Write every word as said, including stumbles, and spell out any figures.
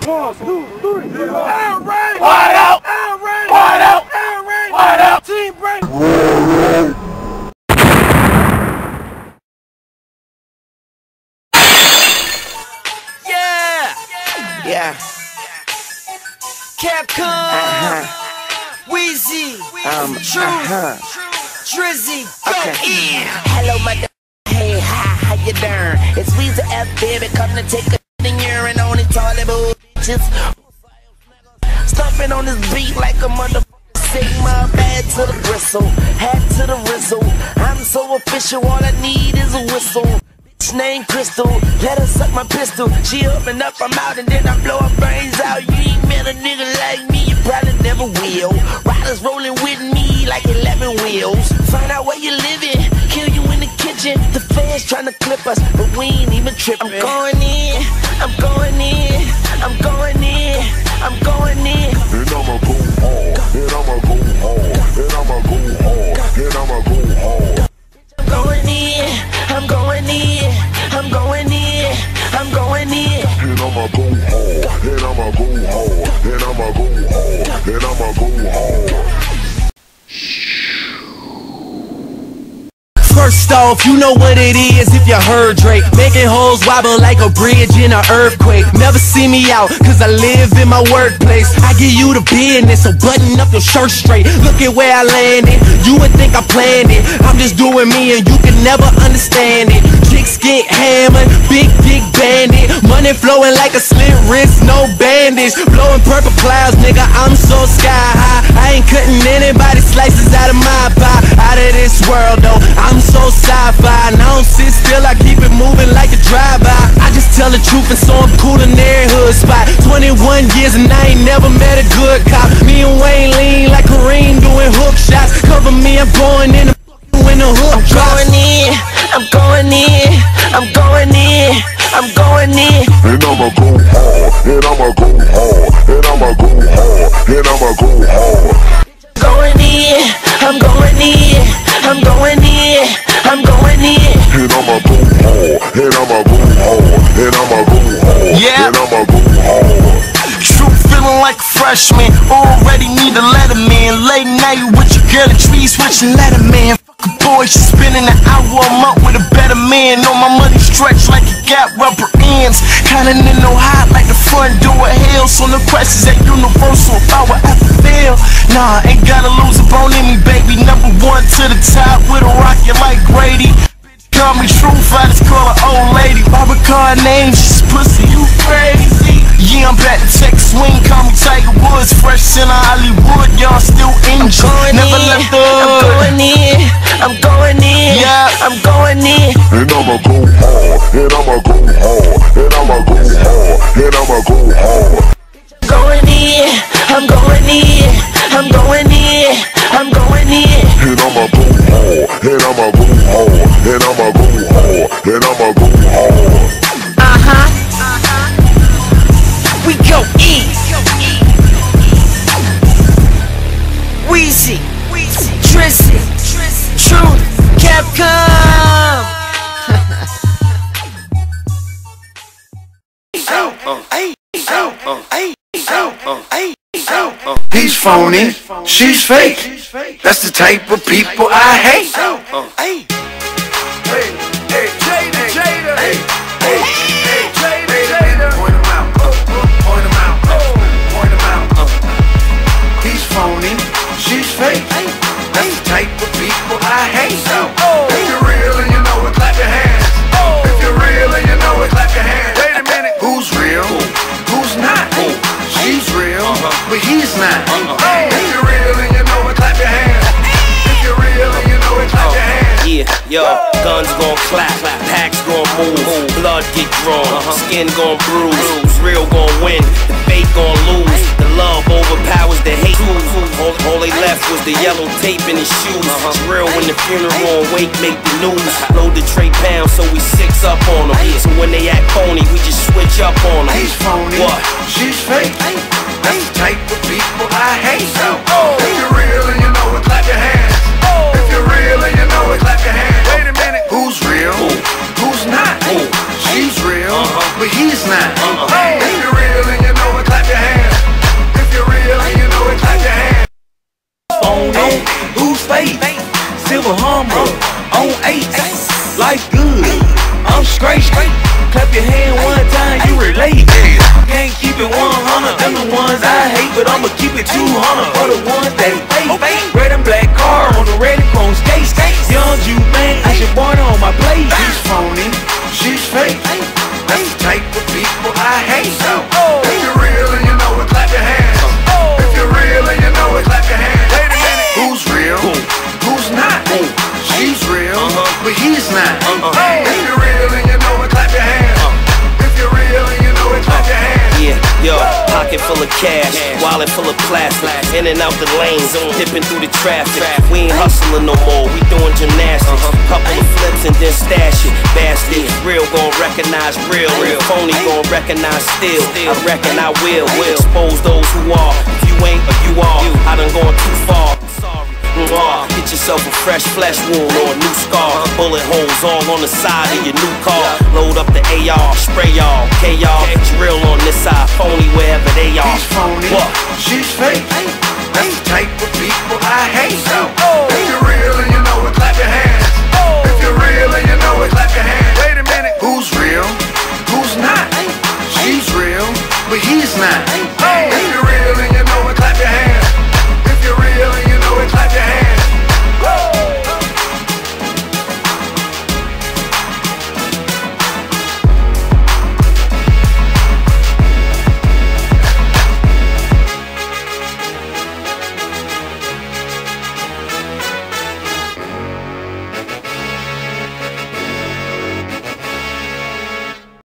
One, two, three. Air raid. Wide out. Air raid. Wide out. Air raid. Wide out. Team break. Yeah. Yeah. Capcom. Uh-huh. Whizzy. Um, True. uh-huh. Drizzy. Go Okay. in. Hello, my d- hey, hi, how you doing? It's Weezy F, baby, come to take a in urine on these toilet bitches. Stuffing on this beat like a motherfucker. Sigma, bad to the bristle, hat to the rizzle. I'm so official, all I need is a whistle. Bitch named Crystal, let her suck my pistol. She open up, I'm out, and then I blow her brains out. You ain't met a nigga like me, you probably never will. Riders rolling with me like eleven wheels. Find out where you living, kill you in the kitchen. The fans trying to clip us, but we ain't even tripping. I'm going in, I'm going in, I'm going in, I'm going in. And I'ma go hard, and I'ma go hard, and I'ma go hard, and I'ma go hard. I'm going in, I'm going in, I'm going in, I'm going in. And I'ma go hard, and I'ma go hard, and I'ma go hard, and I'ma go hard. First off, you know what it is if you heard Drake. Making hoes wobble like a bridge in an earthquake. Never see me out, cause I live in my workplace. I give you the business, so button up your shirt straight. Look at where I landed, you would think I planned it. I'm just doing me and you can never understand it. Chicks get hammered, big dick bandit. Money flowing like a slit wrist, no bandage. Blowing purple clouds, nigga, I'm so sky high. I ain't cutting anybody slices out of my pie. Out of this world though, I'm so sci-fi, and I don't sit still, I keep it moving like a drive-by. I just tell the truth and so I'm cool in their hood spot. Twenty-one years and I ain't never met a good cop. Me and Wayne lean like Kareem doing hook shots. Cover me, I'm going in the in the hook. I'm going in, I'm going in, I'm going in, I'm going in. And I'ma go hard, and I'ma go hard, and I'ma go hard, and I'ma go hard. Going in, I'm going in, I'm going in, I'm going in. And I'ma go hard, and I'ma go hard, and I'ma go hard, Yeah. and I'ma go hard. True feeling like a freshman. Already need a letterman. Late night with your girl at tree switching letterman. Fuck a boy, she spending an hour a month with a better man. Know my money stretched like it got rubber ends. Kinda in no hot like the front door of hell. So no questions at universal if I would ever fail. Nah, ain't gotta lose a bone in me, baby. Number one to the top with a rocket like Grady. Call me truth, I just call her old lady. Why would call her name? She's pussy, you crazy. Yeah, I'm back to Texas swing, call me Tiger Woods. Fresh in Hollywood, y'all still injured. Never in, left the I'm hood. going in, I'm going in, Yeah. I'm going in. And I'ma go hard, and I'ma go hard, and I'ma go hard, and I'ma go hard. Going in, I'm going in, I'm going in, I'm going in. And I'ma go hard, and I'ma go hard, and I'ma go hard, and I'ma go hard. Uh-huh. We go in. Weezy, Drizzy, True, Capcom. He's phony, she's fake. That's the type of people I hate. Hey, hey, Jada, Jada. Hey, hey, hey, Jada, Jada. Point him out, point him out, point him out. He's phony, she's fake. That's the type of people I hate. If you're real and you know it, clap your hands. If you're real and you know it, clap your hands. Wait a minute. Who's real? Who's not? She's real, but he's not. If you're real and you know it, clap your hands. If you're real and you know it, clap your hands. Yeah, yo, guns gon' clap, packs gon' move, blood get drawn, skin gon' bruise, who's real gon' win, the fake gon' lose, the love overpowers the hate. All, all they left was the yellow tape in his shoes. It's real when the funeral on wake make the news. Load the tray pound so we six up on them. So when they act phony, we just switch up on them. He's phony, What? she's fake. That's the type of people I hate. If you're real and you know it, clap your hands. If you're real and you know it, clap your hands. Wait a minute. Who's real? Who's not? She's real, but he's not. If you're real and you know it, me two hundred for the ones that fake. Red and black car on the red and chrome skates. Young Jew man, I should born on my plate. She's phony, she's fake. That's the type of people I hate. So, if you're real and you know it, clap your hands. If you're real and you know it, clap your hands. Wait a minute, who's real? Who's not? She's real, but he's not. If you're real and you know it, clap your hands. If you're real and you know it, clap your hands. Yeah, yo, pocket full of cash, wallet full of plastic, in and out the lanes, dipping through the traffic. We ain't hustling no more, we doing gymnastics. Couple of flips and then stash it. Bastard, real gon' recognize real, real phony gon' recognize still. I reckon I will, will expose those who are. If you ain't, or you are, I done gone too far. Sorry. Mm, get yourself a fresh flesh wound or a new scar. Bullet holes all on the side of your new car. Load up the A R, spray y'all, K y'all. It's real on this side, phony wherever they are. He's phony, what? She's fake. That's the type of people I hate. So,